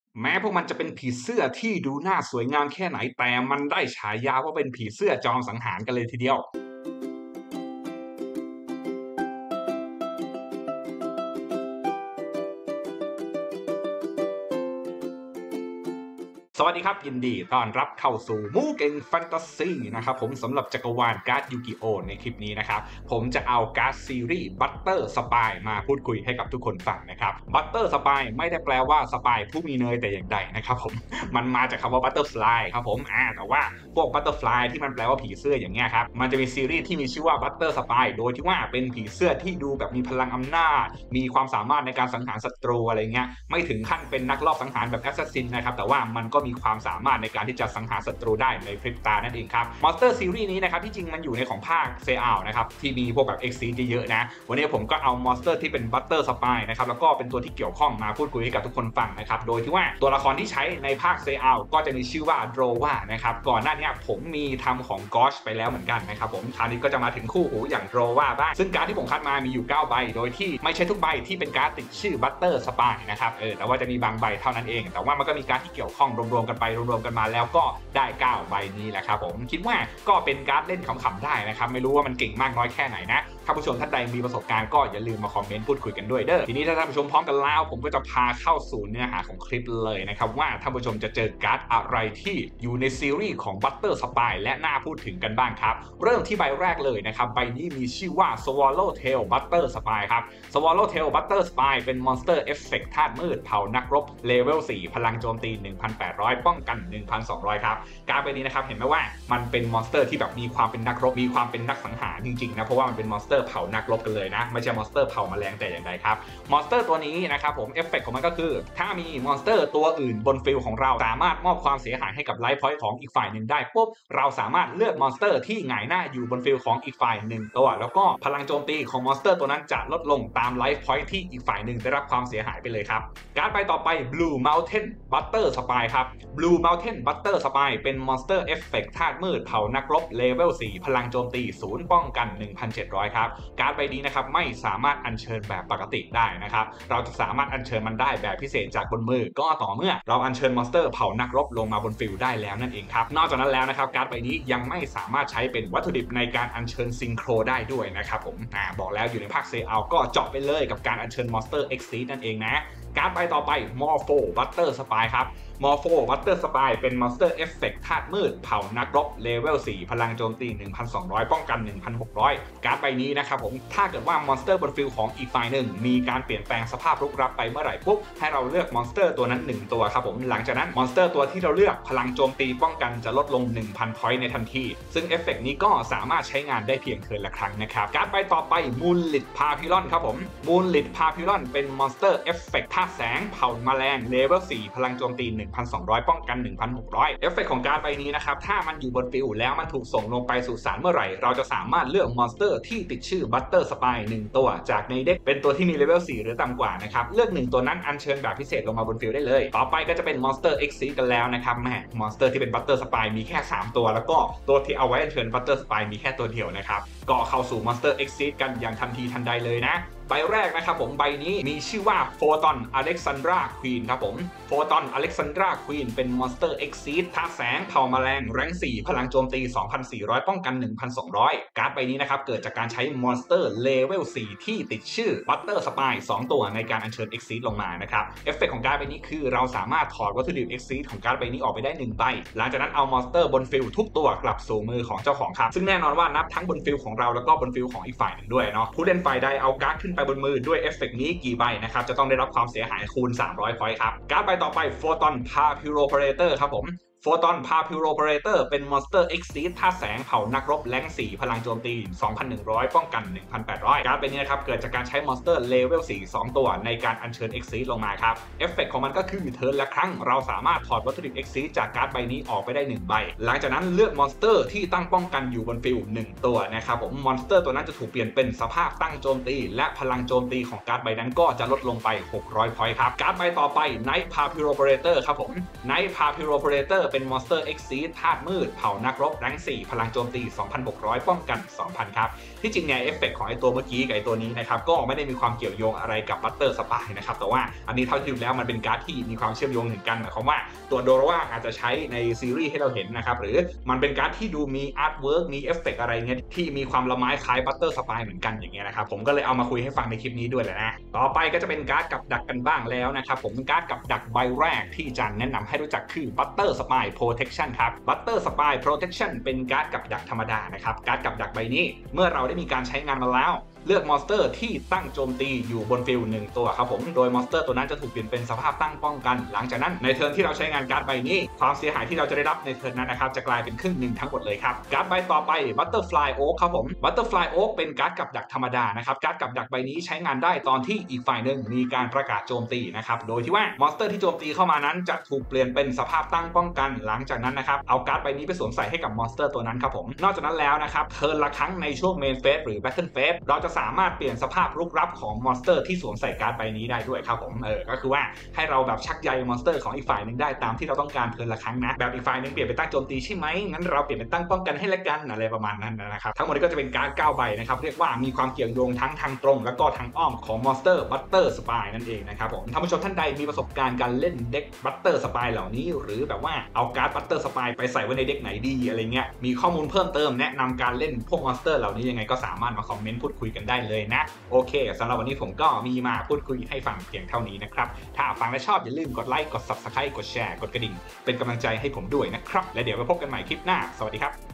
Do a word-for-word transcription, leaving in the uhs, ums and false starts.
แม้พวกมันจะเป็นผีเสื้อที่ดูน่าสวยงามแค่ไหนแต่มันได้ฉายาว่าเป็นผีเสื้อจอมสังหารกันเลยทีเดียวสวัสดีครับยินดีต้อนรับเข้าสู่มูเก่งแฟนตาซีนะครับผมสำหรับจักรวาลการ์ดยูกิโอในคลิปนี้นะครับผมจะเอาการ์ดซีรีส์บัตเตอร์สปายมาพูดคุยให้กับทุกคนฟังนะครับบัตเตอร์สปายไม่ได้แปลว่าสปายผู้มีเนยแต่อย่างใดนะครับผมมันมาจากคำว่าบัตเตอร์ฟลายครับผมอ่าแต่ว่าพวกบัตเตอร์ฟลายที่มันแปลว่าผีเสื้ออย่างเงี้ยครับมันจะมีซีรีส์ที่มีชื่อว่าบัตเตอร์สปายโดยที่ว่าเป็นผีเสื้อที่ดูแบบมีพลังอำนาจมีความสามารถในการสังหารศัตรูอะไรเงี้ยไม่ถึงขั้นเป็นนักลอบสังหารแบบแอสซัสซินนะครับแต่ว่ามันก็มีความสามารถในการที่จะสังหารศัตรูได้ในพริบตานั่นเองครับมอนสเตอร์ซีรีส์นี้นะครับที่จริงมันอยู่ในของภาคเซอัลนะครับที่มีพวกแบบเอ็กซีเยอะๆนะวันนี้ผมก็เอามอนสเตอร์ที่เป็นบัตเตอร์สปายนะครับแล้วก็เป็นตัวที่เกี่ยวข้องมาพูดคุยให้กับทุกคนฟังนะครับโดยที่ว่าตัวละครที่ใช้ในภาคเซอัลก็จะมีชื่อว่าโดรวานะครับก่อนหน้านี้ผมมีทำของกอชไปแล้วเหมือนกันนะครับผมคราวนี้ก็จะมาถึงคู่หูอย่างโดรวาบ้างซึ่งการที่ผมคัดมามีอยู่เก้าใบโดยที่ไม่ใช่ทุกใบที่เป็นการ์ดติดชื่อบัตเตอร์สปายนะครับเออแต่ว่าจะมีบางใบเท่านั้นเองแต่ว่ามันก็มีการที่เกี่ยวข้องรวมๆกันไปรวมๆกันมาแล้วก็ได้เก้าใบนี้แหละครับผมคิดว่าก็เป็นการ์ดเล่นขำๆได้นะครับไม่รู้ว่ามันเก่งมากน้อยแค่ไหนนะถ้าผู้ชมท่านใดมีประสบการณ์ก็อย่าลืมมาคอมเมนต์พูดคุยกันด้วยเด้อทีนี้ถ้าท่านผู้ชมพร้อมกันแล้วผมก็จะพาเข้าสู่เนื้อหาของคลิปเลยนะครับว่าท่านผู้ชมจะเจอการ์ดอะไรที่อยู่ในซีรีส์ของ Butter Spy และน่าพูดถึงกันบ้างครับเริ่มที่ใบแรกเลยนะครับใบนี้มีชื่อว่า Swallowtail Butter Spy ครับ Swallowtail Butter Spy เป็นมอนสเตอร์เอฟเฟกต์ธาตุมืดเผ่านักรบเลเวลสี่พลังโจมตี หนึ่งพันแปดร้อย ป้องกัน หนึ่งพันสองร้อย ครับการ์ดใบนี้นะครับเห็นไหมว่ามันเป็นมอนสเตอร์ที่แบบมีความเป็นนักรบมีความเป็นนักสังหารจริงๆนะเพราะว่ามันเป็นมอนสเตอร์เผ่านักรบกันเลยนะไม่ใช่มอนสเตอร์เผ่าแมลงแต่อย่างใดครับมอนสเตอร์ตัวนี้นะครับผมเอฟเฟกต์ของมันก็คือถ้ามีมอนสเตอร์ตัวอื่นบนฟิลของเราสามารถมอบความเสียหายให้กับไลฟ์พอยต์ของอีกฝ่ายหนึ่งได้ปุ๊บเราสามารถเลือกมอนสเตอร์ที่หงายหน้าอยู่บนฟิลของอีกฝ่ายหนึ่งตัวแล้วก็พลังโจมตีของมอนสเตอร์ตัวนั้นจะลดลงตามไลฟ์พอยต์ที่อีกฝ่ายหนึ่งได้รับความเสียหายไปเลยครับการ์ดใบต่อไป Blue Mountain Butter Spy ครับ Blue Mountain Butter Spy เป็นมอนสเตอร์เอฟเฟกต์ธาตุมืดเผ่านักรบเลเวลสี่พลังโจมตีศูนย์ป้องกัน หนึ่งพันเจ็ดร้อย ครับการ์ดใบนี้นะครับไม่สามารถอัญเชิญแบบปกติได้นะครับเราจะสามารถอัญเชิญมันได้แบบพิเศษจากบนมือก็ต่อเมื่อเราอัญเชิญมอนสเตอร์เผ่านักรบลงมาบนฟิลได้แล้วนั่นเองครับนอกจากนั้นแล้วนะครับการ์ดใบนี้ยังไม่สามารถใช้เป็นวัตถุดิบในการอัญเชิญซิงโครได้ด้วยนะครับผมอ่าบอกแล้วอยู่ในภาคเซอัลก็เจาะไปเลยกับการอัญเชิญมอนสเตอร์เอ็กซีนั่นเองนะการ์ดใบต่อไป Morpho Butter Spy ครับ Morpho Butter Spy เป็นมอนสเตอร์เอฟเฟกต์ธาตุมืดเผ่านักรบเลเวลสี่พลังโจมตี หนึ่งพันสองร้อย ป้องกัน หนึ่งพันหกร้อย การ์ดใบนี้นะครับผมถ้าเกิดว่ามอนสเตอร์บนฟิลของอีกฝ่ายหนึ่งมีการเปลี่ยนแปลงสภาพรุกรับไปเมื่อไหร่ปุ๊บให้เราเลือกมอนสเตอร์ตัวนั้นหนึ่งตัวครับผมหลังจากนั้นมอนสเตอร์ตัวที่เราเลือกพลังโจมตีป้องกันจะลดลง หนึ่งพัน พอยต์ในทันทีซึ่งเอฟเฟกต์นี้ก็สามารถใช้งานได้เพียงเทิร์นละครั้งนะครับการ์ดใบต่อไป Moonlit Papillon ครับผม Moonlit Papillon เป็นมอนสเตอร์เอฟเฟกต์ธาตุแสงเผ่าแมลงเลเวลสี่พลังโจมตี หนึ่งพันสองร้อย ป้องกัน หนึ่งพันหกร้อย เอฟเฟกต์ของการ์ดใบนี้นะครับถ้ามันอยู่บนฟิลแล้วมันถูกส่งลงไปสู่สารเมื่อไหร่เราจะสามารถเลือกมอนสเตอร์ที่ติดชื่อ Butter Spy หนึ่งตัวจากในเด็กเป็นตัวที่มีเลเวลสี่หรือต่ำกว่านะครับเลือกหนึ่งตัวนั้นอัญเชิญแบบพิเศษลงมาบนฟิลได้เลยต่อไปก็จะเป็นมอนสเตอร์ Exceed กันแล้วนะครับแหมมอนสเตอร์ที่เป็น Butter Spy มีแค่สามตัวแล้วก็ตัวที่เอาไว้อัญเชิญ Butter Spy มีแค่ตัวเดียวนะครับก็เข้าสู่มอนสเตอร์ Exceed กันอย่างทันทีทันใดเลยนะใบแรกนะครับผมใบนี้มีชื่อว่า Photon Alexandra Queen ครับผม Photon Alexandra Queen เป็นมอนสเตอร์ Exceed ธาตุแสงเผ่าแมลงแรงสี่พลังโจมตี สองพันสี่ร้อย ป้องกัน หนึ่งพันสองร้อย การ์ดใบนี้นะครับเกิดจากการใช้มอนสเตอร์เลเวลสี่ที่ติดชื่อ Butter Spy สองตัวในการอัญเชิญ Exceed ลงมานะครับเอฟเฟกต์ของการ์ดใบนี้คือเราสามารถถอดวัตถุดิบ Exceed ของการ์ดใบนี้ออกไปได้หนึ่งใบหลังจากนั้นเอามอนสเตอร์บนฟิลทุกตัวกลับสู่มือของเจ้าของครับซึ่งแน่นอนว่านับทั้งบนฟิลของเราแล้วก็บนฟิลของอีกฝ่ายหนึ่งด้วยเนาะผู้เล่นฝ่ายใดเอาการ์ดขึ้นไปบนมือด้วยเอฟเฟกต์นี้กี่ใบนะครับจะต้องได้รับความเสียหายคูณสามร้อยพอยต์ครับการ์ดใบต่อไป Photon Papyroperator ครับผม Photon Papyroperator เป็นมอนสเตอร์ Exceed ธาตุแสงเผ่านักรบแรงสี่พลังโจมตี สองพันหนึ่งร้อย ป้องกัน หนึ่งพันแปดร้อย การ์ดเป็นนี้นะครับเกิดจากการใช้มอนสเตอร์เลเวลสี่ สองตัวในการอัญเชิญ Exceed ลงมาครับเอฟเฟกต์ของมันก็คือเทิร์นละครั้งเราสามารถถอดวัตถุดิบ Exceed จากการ์ดใบนี้ออกไปได้หนึ่งใบหลังจากนั้นเลือกมอนสเตอร์ที่ตั้งป้องกันอยู่บนฟิลหนึ่งตัวนะครับผมมอนสเตอร์ตัวนั้นจะถูกเปลี่ยนเป็นสภาพตั้งโจมตีและพลังโจมตีของการ์ดใบนั้นก็จะลดลงไปหกร้อยพอยต์ครับการ์ดใบต่อไป Night Papyroperator ครับผม Night Papyroperator ร์เป็นมอนสเตอร์เอ็กซีดธาตุมืดเผ่านักรบแรงค์สี่พลังโจมตี สองพันหกร้อย ป้องกัน สองพัน ครับที่จริงเนี่ยเอฟเฟกต์ของไอตัวเมื่อกี้กับไอตัวนี้นะครับก็ไม่ได้มีความเกี่ยวโยงอะไรกับบัตเตอร์สปายนะครับแต่ว่าอันนี้เท่าที่ดูแล้วมันเป็นการ์ดที่มีความเชื่อมโยงถึงกันหมายความว่าตัวโดโรวาอาจจะใช้ในซีรีส์ให้เราเห็นนะครับหรือมันเป็นการ์ดที่ดูมีอาร์ตเวิร์กมีเอฟเฟกต์อะไรเงี้ยที่มีความละไม้คล้ายบัตเตอร์สปายเหมือนกันอย่างเงี้ยนะครับผมก็เลยเอามาคุยให้ฟังในคลิปนี้ด้วยแหละนะต่อไปก็จะเป็นการ์ดกับดักกันบ้างแล้วนะครับผมเป็นการ์ดกับดักใบแรกที่จันแนะนำให้รู้จักคือบัตเตอร์สปายโปรเทคชั่นครับบัตเตอร์สปายโปรเทคชั่นเป็นการ์ดกับดักธรรมดานะครับการ์ดกับดักใบนี้เมื่อเราได้มีการใช้งานมาแล้วเลือกมอนสเตอร์ที่ตั้งโจมตีอยู่บนฟิลหนึ่งตัวครับผมโดยมอนสเตอร์ตัวนั้นจะถูกเปลี่ยนเป็นสภาพตั้งป้องกันหลังจากนั้นในเทิร์นที่เราใช้งานการ์ดใบนี้ความเสียหายที่เราจะได้รับในเทิร์นนั้นนะครับจะกลายเป็นครึ่งหนึ่งทั้งหมดเลยครับการ์ดใบต่อไปบัตเตอร์ฟลายโอ๊กครับผมบัตเตอร์ฟลายโอ๊กเป็นการ์ดกับดักธรรมดานะครับการ์ดกับดักใบนี้ใช้งานได้ตอนที่อีกฝ่ายหนึ่งมีการประกาศโจมตีนะครับโดยที่ว่ามอนสเตอร์ที่โจมตีเข้ามานั้นจะถูกเปลี่ยนเป็นสภาพตั้งป้องกันหลังจากนั้นนะครับเอาการ์ดใบนี้ไปสวมใส่ให้กับมอนสเตอร์ตัวนั้นครับผมนอกจากนั้นแล้วนะครับเทิร์นละครั้งในช่วงเมนเฟสหรือแบทเทิลเฟสเราจะสามารถเปลี่ยนสภาพรุกรับของมอนสเตอร์ที่สวมใส่การ์ดใบนี้ได้ด้วยครับผมเออก็คือว่าให้เราแบบชักใยมอนสเตอร์ของอีกฝ่ายหนึ่งได้ตามที่เราต้องการเทิร์นละครั้งนะแบบอีกฝ่ายหนึ่งเปลี่ยนไปตั้งโจมตีใช่ไหมงั้นเราเปลี่ยนเป็นตั้งป้องกันให้ละกันอะไรประมาณนั้นนะครับทั้งหมดนี้ก็จะเป็นการ์ดเก้าใบนะครับเรียกว่ามีความเกี่ยวโยงทั้งทางตรงแล้วก็ทางอ้อมของมอนสเตอร์บัตเตอร์สปายนั่นเองนะครับผมท่านผู้ชมท่านใดมีประสบการณ์การเล่นเด็กบัตเตอร์สปายเหล่านี้หรือแบบว่าเอาการ์ดบัตเตอร์สปายไปใส่ไว้ในเด็กไหนดีอะไรเงี้ยมีข้อมูลเพิ่มเติมแนะนำการเล่นพวกมอนสเตอร์เหล่านี้ยังไงก็สามารถมาคอมเมนต์พูดคุยกันได้เลยนะโอเคสำหรับวันนี้ผมก็มีมาพูดคุยให้ฟังเพียงเท่านี้นะครับถ้าฟังและชอบอย่าลืมกดไลค์กด ซับสไครบ์ กดแชร์กดกระดิ่งเป็นกำลังใจให้ผมด้วยนะครับและเดี๋ยวไปพบกันใหม่คลิปหน้าสวัสดีครับ